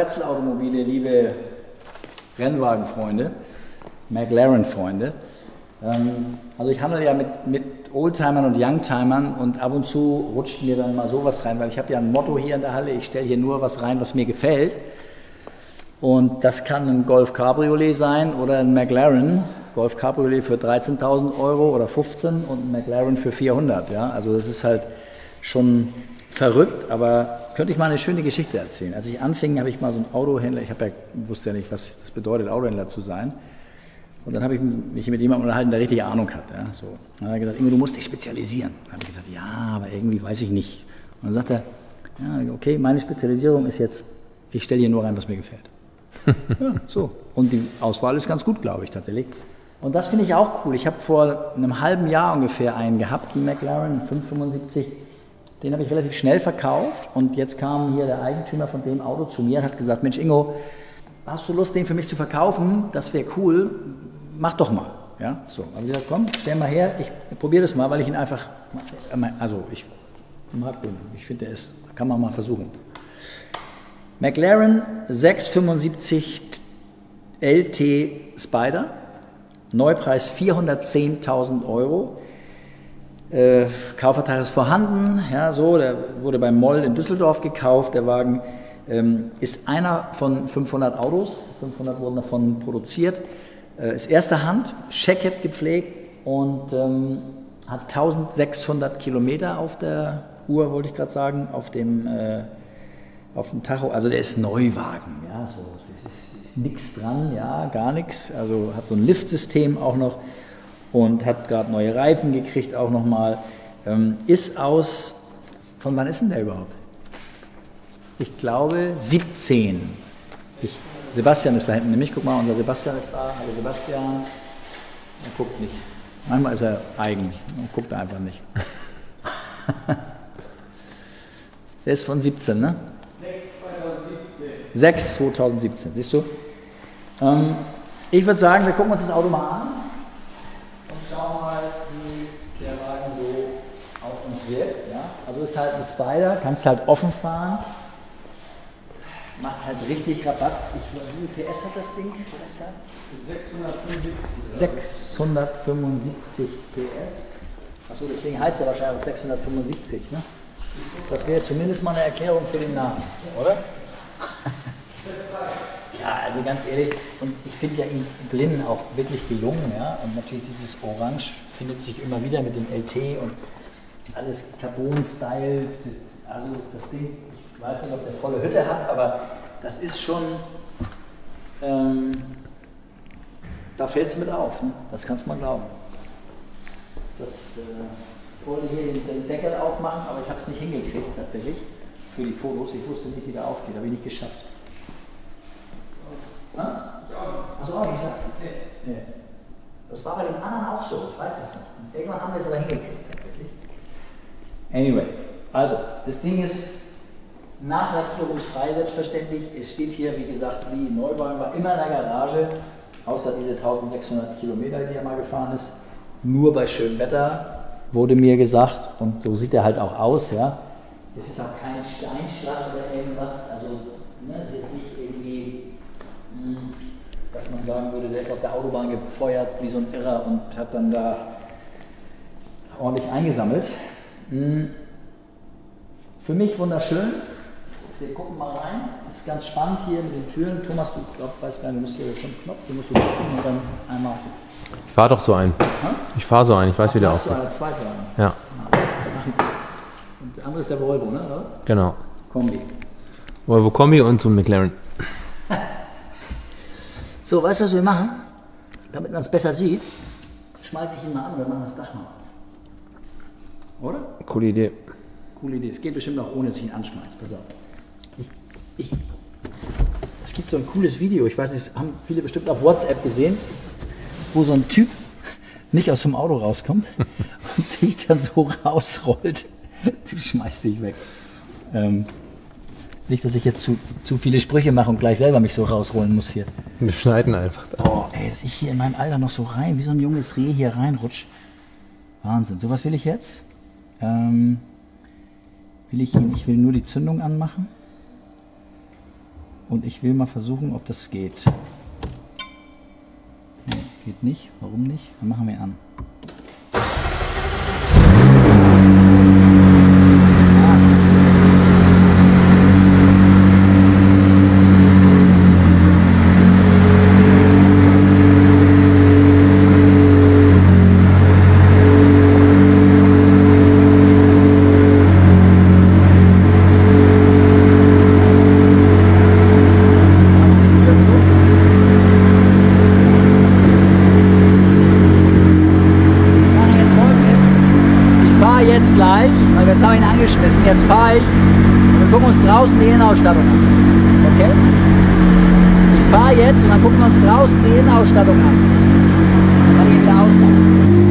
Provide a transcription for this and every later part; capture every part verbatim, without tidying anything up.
Herzl-Automobile, liebe Rennwagenfreunde, McLaren-Freunde. Ähm, also ich handle ja mit, mit Oldtimern und Youngtimern und ab und zu rutscht mir dann mal sowas rein, weil ich habe ja ein Motto hier in der Halle, ich stelle hier nur was rein, was mir gefällt. Und das kann ein Golf Cabriolet sein oder ein McLaren. Golf Cabriolet für dreizehntausend Euro oder fünfzehn und ein McLaren für vierhundert. Ja? Also das ist halt schon verrückt, aber könnte ich mal eine schöne Geschichte erzählen. Als ich anfing, habe ich mal so einen Autohändler, ich habe ja, wusste ja nicht, was das bedeutet, Autohändler zu sein. Und dann habe ich mich mit jemandem unterhalten, der richtig Ahnung hat. Ja? So. Dann hat er gesagt, Ingo, du musst dich spezialisieren. Dann habe ich gesagt, ja, aber irgendwie weiß ich nicht. Und dann sagt er, ja, okay, meine Spezialisierung ist jetzt, ich stelle hier nur rein, was mir gefällt. Ja, so. Und die Auswahl ist ganz gut, glaube ich, tatsächlich. Und das finde ich auch cool. Ich habe vor einem halben Jahr ungefähr einen gehabt, einen McLaren fünfhundertfünfundsiebzig. Den habe ich relativ schnell verkauft. Und jetzt kam hier der Eigentümer von dem Auto zu mir und hat gesagt, Mensch Ingo, hast du Lust, den für mich zu verkaufen? Das wäre cool. Mach doch mal. Ja, so. Habe ich gesagt, komm, stell mal her, ich probiere das mal, weil ich ihn einfach, also ich mag den. Ich finde, der ist, kann man mal versuchen. McLaren sechshundertfünfundsiebzig L T Spider. Neupreis vierhundertzehntausend Euro. Äh, Kaufvertrag ist vorhanden. Ja, so, der wurde beim Moll in Düsseldorf gekauft. Der Wagen ähm, ist einer von fünfhundert Autos. fünfhundert wurden davon produziert. Äh, ist erster Hand, Scheckheft gepflegt und ähm, hat eintausendsechshundert Kilometer auf der Uhr, wollte ich gerade sagen, auf dem, äh, auf dem Tacho. Also der ist Neuwagen. Ja, so. Das ist nichts dran, ja, gar nichts. Also hat so ein Liftsystem auch noch und hat gerade neue Reifen gekriegt auch nochmal. Ähm, ist aus, von wann ist denn der überhaupt? Ich glaube siebzehn. Ich, Sebastian ist da hinten nämlich, guck mal, unser Sebastian ist da. Hallo Sebastian. Er guckt nicht. Manchmal ist er eigen und guckt einfach nicht. Der ist von siebzehn, ne? sechs zweitausendsiebzehn, siehst du? Ähm, ich würde sagen, wir gucken uns das Auto mal an und schauen mal, wie der Wagen so auf uns wirkt. Ja? Also ist halt ein Spider, kannst halt offen fahren, macht halt richtig Rabatz. Ich, wie viel P S hat das Ding? sechshundertfünfundsiebzig. sechshundertfünfundsiebzig P S. Achso, deswegen heißt er wahrscheinlich auch sechshundertfünfundsiebzig. Ne? Das wäre zumindest mal eine Erklärung für den Namen, oder? Ja, also ganz ehrlich, und ich finde ja ihn drinnen auch wirklich gelungen, ja, und natürlich dieses Orange findet sich immer wieder mit dem L T und alles Carbon-Style, also das Ding, ich weiß nicht, ob der volle Hütte hat, aber das ist schon, ähm, da fällt es mit auf, ne? Das kannst du mal glauben. Das äh, wollte hier den, den Deckel aufmachen, aber ich habe es nicht hingekriegt tatsächlich. Für die Fotos, ich wusste nicht, wie der aufgeht, habe ich nicht geschafft. Achso, auch nicht gesagt. Nee. Nee. Das war bei den anderen auch so, ich weiß es nicht. Irgendwann haben wir es aber hingekriegt, tatsächlich. Anyway, also, das Ding ist nachlackierungsfrei, selbstverständlich. Es steht hier, wie gesagt, wie Neuwagen, war immer in der Garage, außer diese eintausendsechshundert Kilometer, die er mal gefahren ist. Nur bei schönem Wetter, wurde mir gesagt, und so sieht er halt auch aus, ja. Es ist auch kein Steinschlag oder irgendwas, also ne, es ist jetzt nicht irgendwie, mh, dass man sagen würde, der ist auf der Autobahn gefeuert wie so ein Irrer und hat dann da ordentlich eingesammelt. Mh. Für mich wunderschön. Wir gucken mal rein. Das ist ganz spannend hier mit den Türen. Thomas, du glaubst, weißt gar nicht, du musst hier so einen Knopf, den musst du drücken und dann einmal. Ich fahre doch so ein. Hm? Ich fahre so ein, ich weiß, wie der aussieht. aussieht. Du eine zweite rein. Ja. Und der andere ist der Volvo, ne? Oder? Genau. Kombi. Volvo Kombi und so ein McLaren. So, weißt du, was wir machen? Damit man es besser sieht, schmeiße ich ihn mal an und wir machen das Dach mal auf. Oder? Coole Idee. Coole Idee. Es geht bestimmt auch ohne, dass ich ihn anschmeiße. Pass auf. Ich, ich, es gibt so ein cooles Video, ich weiß nicht, das haben viele bestimmt auf WhatsApp gesehen, wo so ein Typ nicht aus dem Auto rauskommt und sich dann so rausrollt. Du schmeißt dich weg. Ähm, nicht, dass ich jetzt zu, zu viele Sprüche mache und gleich selber mich so rausrollen muss hier. Wir schneiden einfach. Oh, ey, dass ich hier in meinem Alter noch so rein, wie so ein junges Reh hier reinrutsche. Wahnsinn. So was will ich jetzt? Ähm, will ich ihn, ich will nur die Zündung anmachen. Und ich will mal versuchen, ob das geht. Nee, geht nicht. Warum nicht? Dann machen wir an. Jetzt gleich, weil jetzt habe ich ihn angeschmissen, jetzt fahre ich und wir gucken uns draußen die Innenausstattung an. Okay? Ich fahre jetzt und dann gucken wir uns draußen die Innenausstattung an. Dann kann ich ihn wieder ausmachen.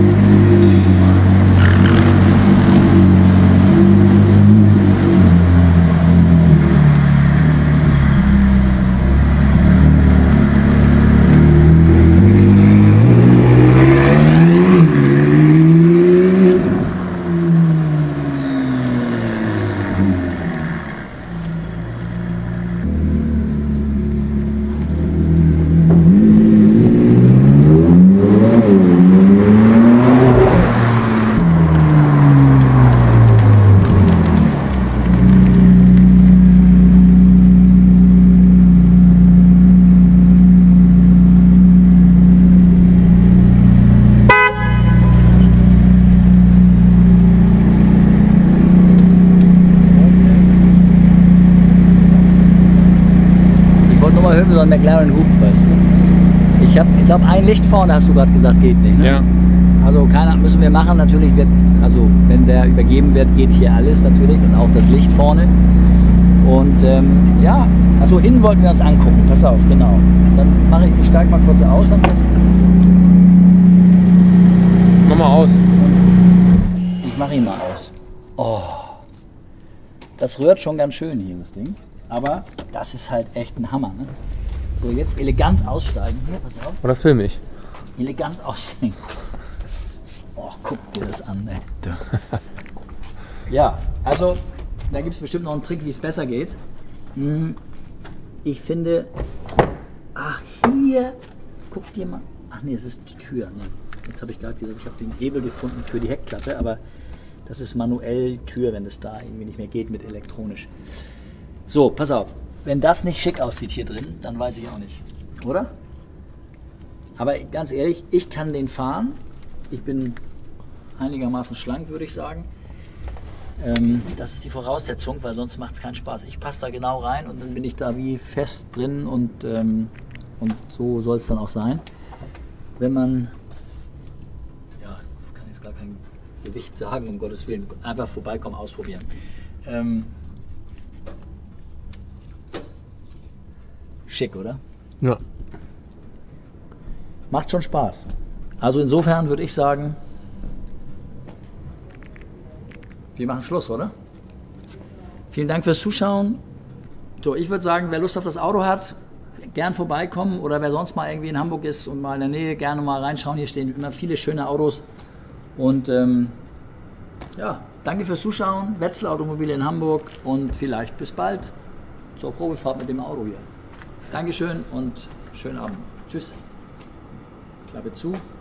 So ein McLaren Hub, weißt du. Ich habe, ich glaube, ein Licht vorne, hast du gerade gesagt, geht nicht. Ne? Ja. Also keiner, müssen wir machen. Natürlich wird, also wenn der übergeben wird, geht hier alles natürlich und auch das Licht vorne. Und ähm, ja, also innen wollten wir uns angucken. Pass auf, genau. Dann mache ich, ich steige mal kurz aus am besten. Mach mal aus. Ich mache ihn mal aus. Oh, das rührt schon ganz schön hier, das Ding. Aber das ist halt echt ein Hammer. Ne? So, jetzt elegant aussteigen. Hier, pass auf. Und das filme ich. Elegant aussteigen. Oh, guck dir das an, ey. Ja, also, da gibt es bestimmt noch einen Trick, wie es besser geht. Ich finde, ach, hier, guck dir mal. Ach nee, es ist die Tür. Nee, jetzt habe ich gerade gesagt, ich habe den Hebel gefunden für die Heckklappe, aber das ist manuell die Tür, wenn es da irgendwie nicht mehr geht mit elektronisch. So, pass auf. Wenn das nicht schick aussieht hier drin, dann weiß ich auch nicht. Oder? Aber ganz ehrlich, ich kann den fahren. Ich bin einigermaßen schlank, würde ich sagen. Ähm, das ist die Voraussetzung, weil sonst macht es keinen Spaß. Ich passe da genau rein und dann bin ich da wie fest drin und, ähm, und so soll es dann auch sein. Wenn man, ja, ich kann jetzt gar kein Gewicht sagen, um Gottes Willen, einfach vorbeikommen, ausprobieren. Ähm, Schick, oder? Ja. Macht schon Spaß. Also insofern würde ich sagen, wir machen Schluss, oder? Vielen Dank fürs Zuschauen. So, ich würde sagen, wer Lust auf das Auto hat, gern vorbeikommen oder wer sonst mal irgendwie in Hamburg ist und mal in der Nähe, gerne mal reinschauen. Hier stehen immer viele schöne Autos. Und ähm, ja, danke fürs Zuschauen. Wetzel Automobile in Hamburg und vielleicht bis bald zur Probefahrt mit dem Auto hier. Dankeschön und schönen Abend. Tschüss. Klappe zu.